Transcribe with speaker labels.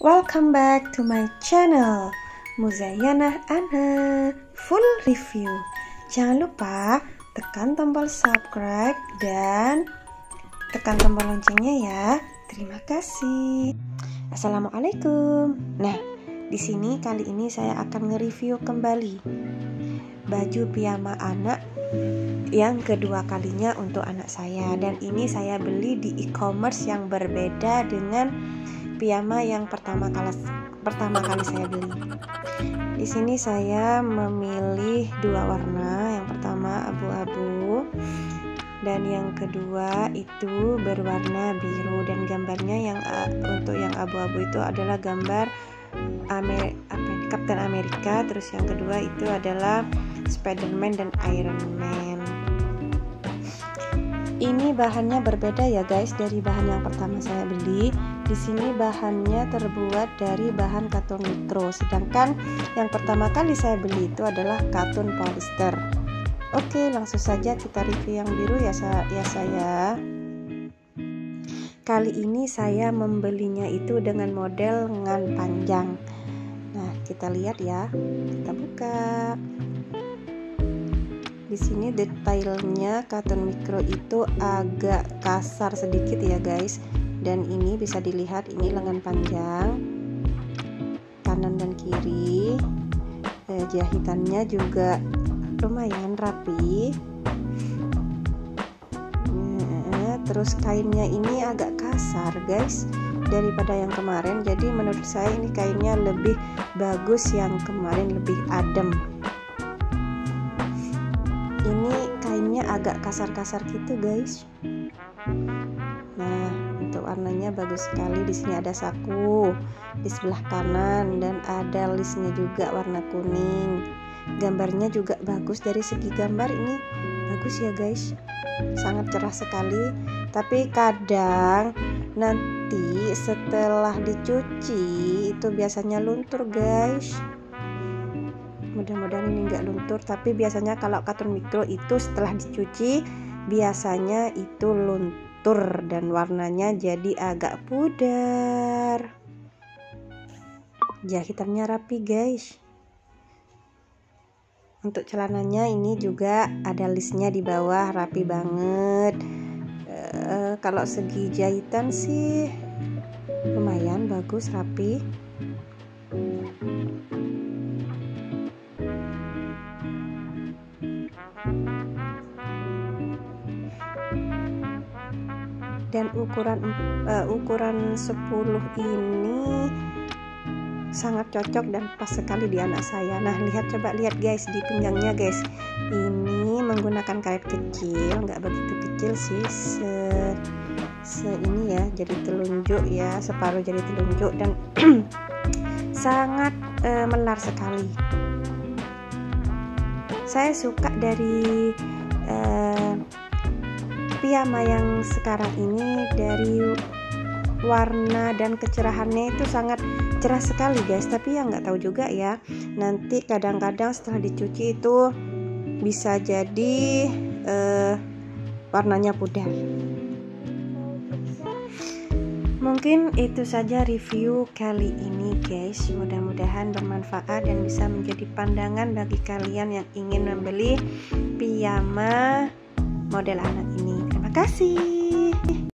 Speaker 1: Welcome back to my channel Muzayyanah Ana Full Review. Jangan lupa tekan tombol subscribe dan tekan tombol loncengnya ya. Terima kasih. Assalamualaikum. Nah, di sini kali ini saya akan nge-review kembali baju piyama anak yang kedua kalinya untuk anak saya, dan ini saya beli di e-commerce yang berbeda dengan piyama yang pertama kali saya beli. Di sini saya memilih dua warna, yang pertama abu-abu dan yang kedua itu berwarna biru, dan gambarnya yang untuk yang abu-abu itu adalah gambar Captain America, terus yang kedua itu adalah Spider-Man dan Iron Man. Ini bahannya berbeda ya guys dari bahan yang pertama saya beli. Di sini bahannya terbuat dari bahan katun mikro, sedangkan yang pertama kali saya beli itu adalah katun polyester. Oke, langsung saja kita review yang biru ya saya. Kali ini saya membelinya itu dengan model lengan panjang. Nah, kita lihat ya. Kita buka. Di sini detailnya katun mikro itu agak kasar sedikit ya guys, dan ini bisa dilihat ini lengan panjang kanan dan kiri. Jahitannya juga lumayan rapi. Terus kainnya ini agak kasar guys daripada yang kemarin, jadi menurut saya ini kainnya lebih bagus, yang kemarin lebih adem. Ini kainnya agak kasar-kasar gitu guys. Nah, untuk warnanya bagus sekali. Di sini ada saku di sebelah kanan dan ada listnya juga warna kuning. Gambarnya juga bagus, dari segi gambar ini bagus ya guys, sangat cerah sekali. Tapi kadang nanti setelah dicuci itu biasanya luntur guys. Mudah-mudahan ini enggak luntur, tapi biasanya kalau katun mikro itu setelah dicuci biasanya itu luntur dan warnanya jadi agak pudar. Jahitannya rapi guys. Untuk celananya ini juga ada listnya di bawah, rapi banget. Kalau segi jahitan sih lumayan bagus, rapi. Dan ukuran 10 ini sangat cocok dan pas sekali di anak saya. Nah, coba lihat guys di pinggangnya guys, ini menggunakan karet kecil, nggak begitu kecil sih, ini ya, jadi telunjuk ya, separuh jadi telunjuk, dan sangat melar sekali. Saya suka dari piyama yang sekarang ini, dari warna dan kecerahannya itu sangat cerah sekali guys. Tapi ya nggak tahu juga ya, nanti kadang-kadang setelah dicuci itu bisa jadi warnanya pudar. Mungkin itu saja review kali ini guys, mudah-mudahan bermanfaat dan bisa menjadi pandangan bagi kalian yang ingin membeli piyama model anak ini. Terima kasih.